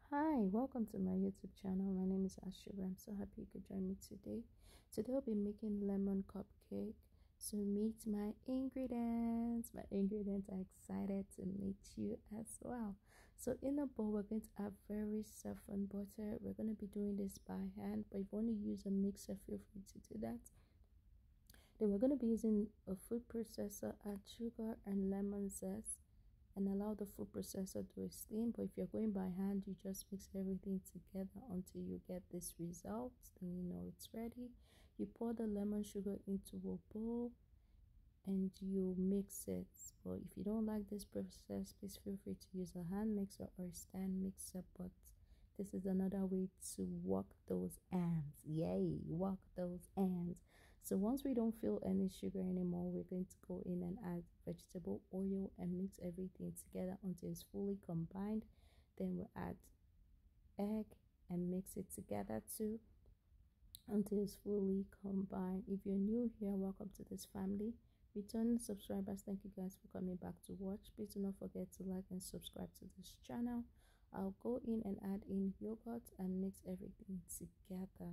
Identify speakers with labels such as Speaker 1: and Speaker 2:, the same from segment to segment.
Speaker 1: Hi, welcome to my YouTube channel. My name is Ashura. I'm so happy you could join me today. Today I'll be making lemon cupcake. So meet my ingredients. My ingredients are excited to meet you as well. So in a bowl, we're going to have very softened butter. We're going to be doing this by hand, but if you want to use a mixer, feel free to do that. Then we're going to be using a food processor, add sugar and lemon zest and allow the food processor to steam. But if you're going by hand, you just mix everything together until you get this result. Then you know it's ready. You pour the lemon sugar into a bowl and you mix it. But if you don't like this process, please feel free to use a hand mixer or a stand mixer. But this is another way to work those ants. Yay, work those ants. So once we don't feel any sugar anymore, we're going to go in and add vegetable oil and mix everything together until it's fully combined. Then we'll add egg and mix it together too until it's fully combined. If you're new here, welcome to this family. Returning subscribers, thank you guys for coming back to watch. Please do not forget to like and subscribe to this channel. I'll go in and add in yogurt and mix everything together.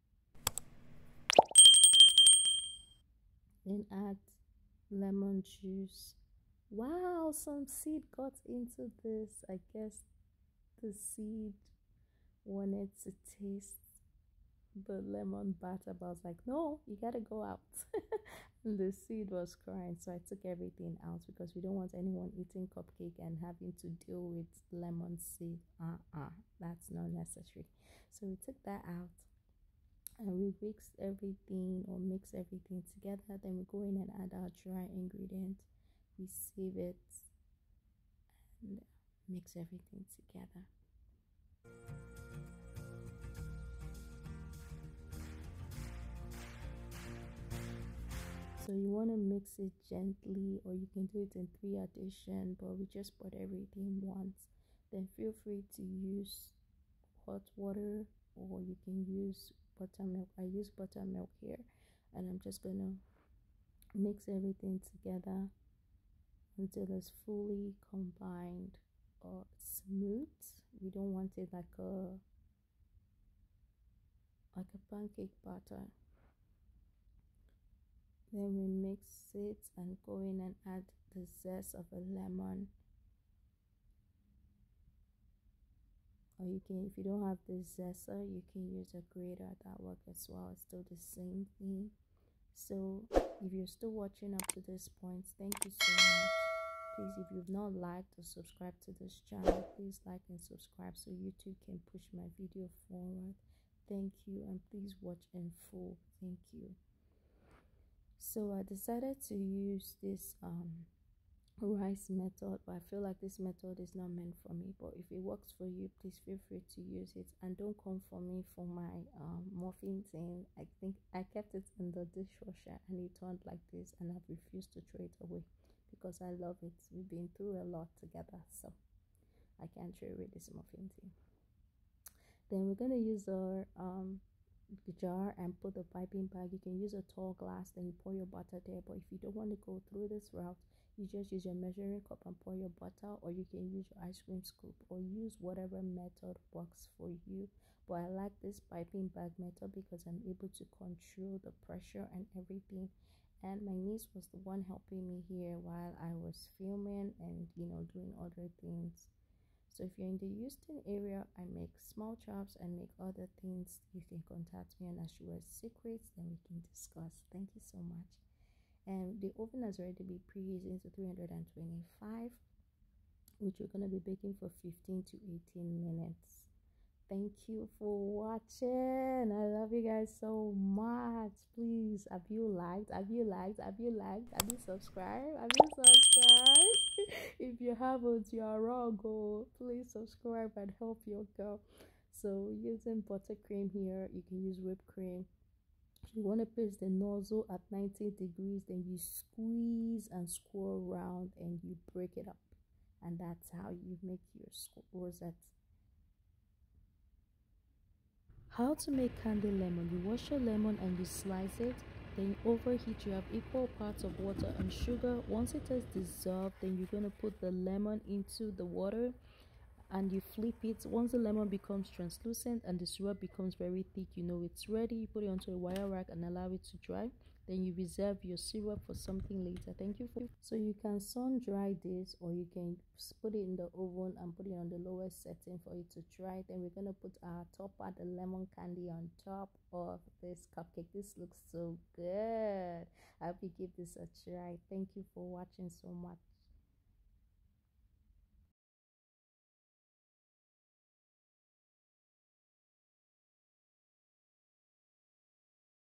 Speaker 1: Then add lemon juice. Wow, some seed got into this. I guess the seed wanted to taste the lemon batter, but I was like, no, you gotta go out. And the seed was crying, so I took everything out because we don't want anyone eating cupcake and having to deal with lemon seed. That's not necessary. So we took that out and we mix everything together. Then we go in and add our dry ingredient. We sieve it and mix everything together. So you want to mix it gently, or you can do it in 3 addition, but we just put everything once. Then feel free to use hot water, or you can use buttermilk. I use buttermilk here, and I'm just gonna mix everything together until it's fully combined or smooth. We don't want it like a pancake batter. Then we mix it and go in and add the zest of a lemon, or you can, if you don't have the zester, you can use a grater. That works as well. It's still the same thing. So if you're still watching up to this point, thank you so much. Please, if you've not liked or subscribed to this channel, please like and subscribe so YouTube can push my video forward. Thank you, and please watch in full. Thank you. So I decided to use this rice method, but I feel like this method is not meant for me. But if it works for you, please feel free to use it, and don't come for me for my muffin thing. I think I kept it in the dishwasher and it turned like this, and I've refused to throw it away because I love it. We've been through a lot together, so I can't throw away this muffin thing. Then we're gonna use our jar and put the piping bag. You can use a tall glass, then you pour your butter there. But if you don't want to go through this route, you just use your measuring cup and pour your butter, or you can use your ice cream scoop, or use whatever method works for you. But I like this piping bag method because I'm able to control the pressure and everything. And my niece was the one helping me here while I was filming and doing other things. So if you're in the Houston area, I make small chops and make other things. You can contact me on Ashua's Secrets, then we can discuss. Thank you so much. And the oven has already been preheated to 325, which we're going to be baking for 15 to 18 minutes. Thank you for watching. I love you guys so much. Please, have you liked, have you subscribed, if you haven't, you are wrong. Please subscribe and help your girl. So using buttercream here, you can use whipped cream. You want to place the nozzle at 90 degrees, then you squeeze and swirl around and you break it up, and that's how you make your rosette. How to make candy lemon. You wash your lemon and you slice it, then you overheat. You have equal parts of water and sugar. Once it is dissolved, then you're going to put the lemon into the water and you flip it. Once the lemon becomes translucent and the syrup becomes very thick, you know it's ready. You put it onto a wire rack and allow it to dry. Then you reserve your syrup for something later. Thank you for. So you can sun dry this, or you can put it in the oven and put it on the lowest setting for it to dry. Then we're gonna put our topper, the lemon candy, on top of this cupcake. This looks so good. I hope you give this a try. Thank you for watching so much.